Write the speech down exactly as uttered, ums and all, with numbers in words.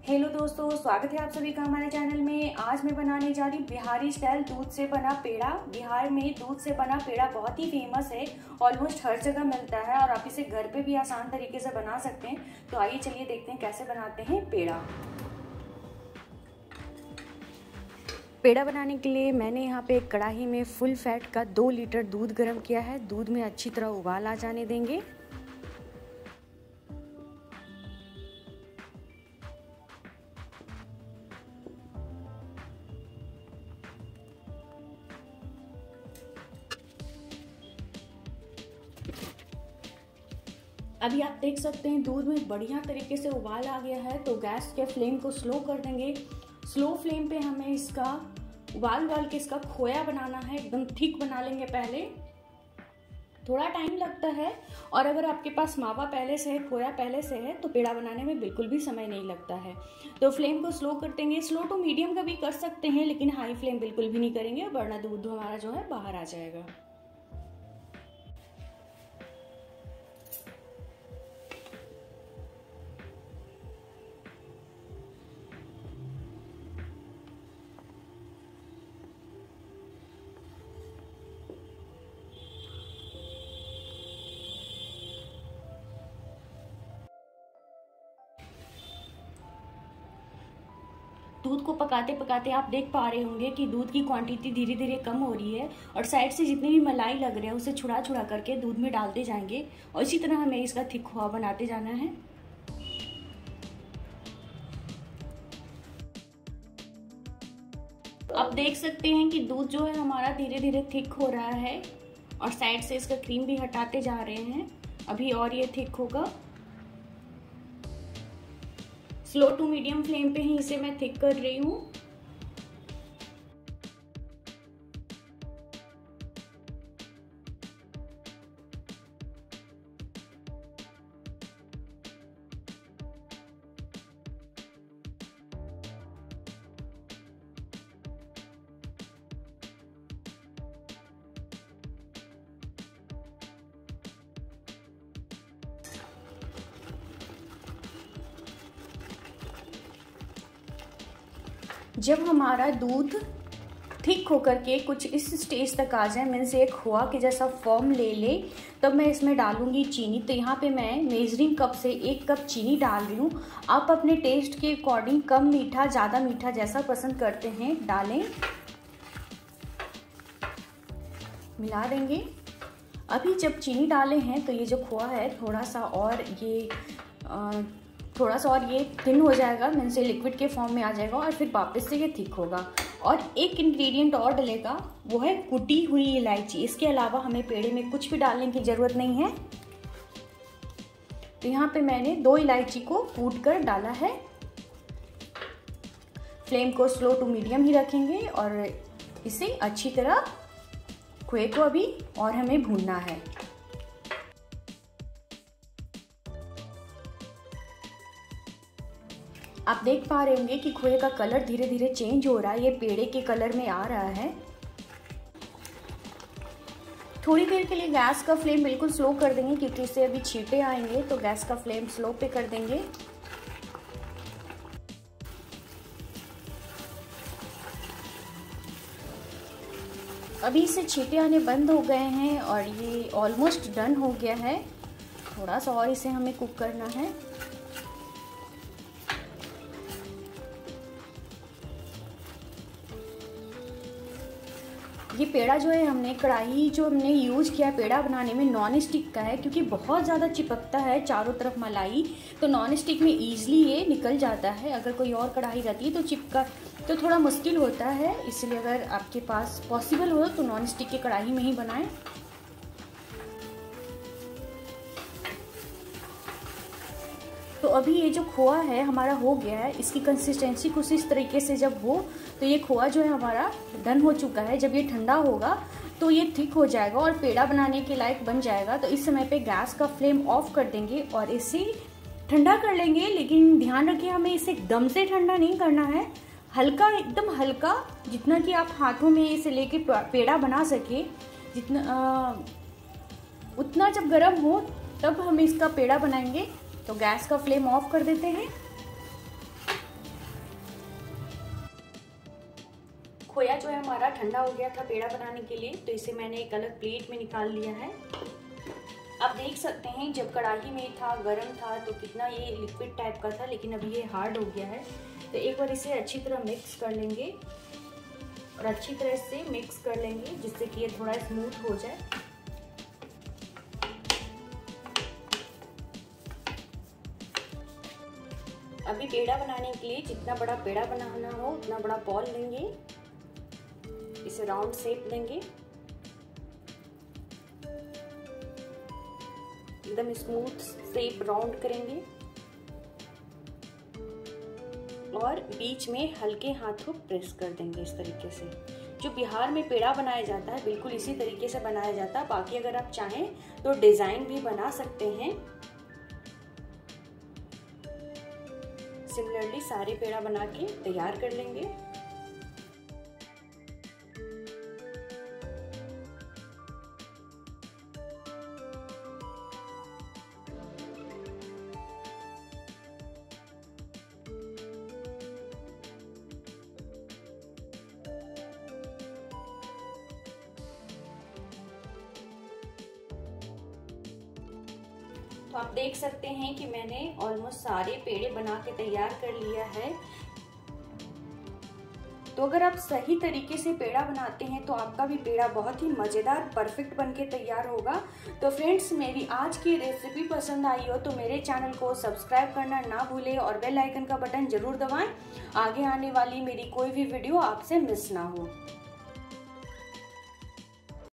Hello दोस्तों, स्वागत है आप सभी का हमारे चैनल में। आज मैं बनाने जा रही हूँ बिहारी स्टाइल दूध से बना पेड़ा। बिहार में दूध से बना पेड़ा बहुत ही फेमस है, ऑलमोस्ट हर जगह मिलता है और आप इसे घर पे भी आसान तरीके से बना सकते हैं। तो आइए चलिए देखते हैं कैसे बनाते हैं पेड़ा। पेड़ा बनाने के लिए मैंने यहाँ पे एक कढ़ाई में फुल फैट का दो लीटर दूध गर्म किया है। दूध में अच्छी तरह उबाल आ जाने देंगे। अभी आप देख सकते हैं दूध में बढ़िया तरीके से उबाल आ गया है, तो गैस के फ्लेम को स्लो कर देंगे। स्लो फ्लेम पे हमें इसका उबाल उबाल के इसका खोया बनाना है, एकदम थिक बना लेंगे। पहले थोड़ा टाइम लगता है और अगर आपके पास मावा पहले से है, खोया पहले से है, तो पेड़ा बनाने में बिल्कुल भी समय नहीं लगता है। तो फ्लेम को स्लो कर देंगे। स्लो टू मीडियम का भी कर सकते हैं, लेकिन हाई फ्लेम बिल्कुल भी नहीं करेंगे वरना दूध हमारा जो है बाहर आ जाएगा। दूध को पकाते पकाते आप देख पा रहे होंगे कि दूध की क्वांटिटी धीरे धीरे कम हो रही है और साइड से जितनी भी मलाई लग रहे हैं उसे छुड़ा छुड़ा करके दूध में डालते जाएंगे और इसी तरह हमें इसका थिक खोआ बनाते जाना है। आप देख सकते हैं कि दूध जो है हमारा धीरे धीरे थिक हो रहा है और साइड से इसका क्रीम भी हटाते जा रहे हैं। अभी और ये थिक होगा। स्लो टू मीडियम फ्लेम पे ही इसे मैं थिक कर रही हूँ। जब हमारा दूध थिक होकर के कुछ इस स्टेज तक आ जाए, मीन्स एक खोआ के जैसा फॉर्म ले ले, तब मैं इसमें डालूंगी चीनी। तो यहाँ पे मैं मेजरिंग कप से एक कप चीनी डाल रही हूँ। आप अपने टेस्ट के अकॉर्डिंग कम मीठा ज़्यादा मीठा जैसा पसंद करते हैं डालें। मिला देंगे। अभी जब चीनी डाले हैं तो ये जो खोआ है थोड़ा सा और ये आ, थोड़ा सा और ये थिन हो जाएगा, मीन्स ये लिक्विड के फॉर्म में आ जाएगा और फिर वापस से ये थिक होगा। और एक इंग्रेडिएंट और डलेगा, वो है कुटी हुई इलायची। इसके अलावा हमें पेड़े में कुछ भी डालने की ज़रूरत नहीं है। तो यहाँ पे मैंने दो इलायची को कूट कर डाला है। फ्लेम को स्लो टू मीडियम ही रखेंगे और इसे अच्छी तरह खोए को अभी और हमें भूनना है। आप देख पा रहे होंगे कि खोए का कलर धीरे धीरे चेंज हो रहा है, ये पेड़े के कलर में आ रहा है। थोड़ी देर के लिए गैस का फ्लेम बिल्कुल स्लो कर देंगे क्योंकि इससे अभी छींटे आएंगे, तो गैस का फ्लेम स्लो पे कर देंगे। अभी इससे छींटे आने बंद हो गए हैं और ये ऑलमोस्ट डन हो गया है। थोड़ा सा और इसे हमें कुक करना है। ये पेड़ा जो है हमने कढ़ाई जो हमने यूज़ किया पेड़ा बनाने में नॉन स्टिक का है, क्योंकि बहुत ज़्यादा चिपकता है चारों तरफ मलाई, तो नॉन स्टिक में ईजिली ये निकल जाता है। अगर कोई और कढ़ाई रहती है तो चिपका तो थोड़ा मुश्किल होता है, इसलिए अगर आपके पास पॉसिबल हो तो नॉन स्टिक की कढ़ाई में ही बनाएं। तो अभी ये जो खोआ है हमारा हो गया है। इसकी कंसिस्टेंसी कुछ इस तरीके से जब हो तो ये खोआ जो है हमारा डन हो चुका है। जब ये ठंडा होगा तो ये थिक हो जाएगा और पेड़ा बनाने के लायक बन जाएगा। तो इस समय पे गैस का फ्लेम ऑफ कर देंगे और इसे ठंडा कर लेंगे। लेकिन ध्यान रखिए हमें इसे एकदम से ठंडा नहीं करना है, हल्का एकदम हल्का, जितना कि आप हाथों में इसे लेके पेड़ा बना सके, जितना आ, उतना जब गर्म हो तब हम इसका पेड़ा बनाएंगे। तो गैस का फ्लेम ऑफ कर देते हैं। खोया जो है हमारा ठंडा हो गया था पेड़ा बनाने के लिए, तो इसे मैंने एक अलग प्लेट में निकाल लिया है। आप देख सकते हैं जब कढ़ाई में था, गरम था, तो कितना ये लिक्विड टाइप का था, लेकिन अभी ये हार्ड हो गया है। तो एक बार इसे अच्छी तरह मिक्स कर लेंगे और अच्छी तरह से मिक्स कर लेंगे जिससे कि ये थोड़ा स्मूथ हो जाए। अभी पेड़ा बनाने के लिए जितना बड़ा पेड़ा बनाना हो उतना बड़ा बॉल लेंगे, इसे राउंड शेप देंगे, एकदम स्मूथ शेप राउंड करेंगे और बीच में हल्के हाथों प्रेस कर देंगे इस तरीके से। जो बिहार में पेड़ा बनाया जाता है बिल्कुल इसी तरीके से बनाया जाता है। बाकी अगर आप चाहें तो डिजाइन भी बना सकते हैं। सिमिलरली सारे पेड़ा बना के तैयार कर लेंगे। तो आप देख सकते हैं कि मैंने ऑलमोस्ट सारे पेड़े बना के तैयार कर लिया है। तो अगर आप सही तरीके से पेड़ा बनाते हैं तो आपका भी पेड़ा बहुत ही मज़ेदार परफेक्ट बनके तैयार होगा। तो फ्रेंड्स, मेरी आज की रेसिपी पसंद आई हो तो मेरे चैनल को सब्सक्राइब करना ना भूलें और बेल आइकन का बटन जरूर दबाएं, आगे आने वाली मेरी कोई भी वीडियो आपसे मिस ना हो।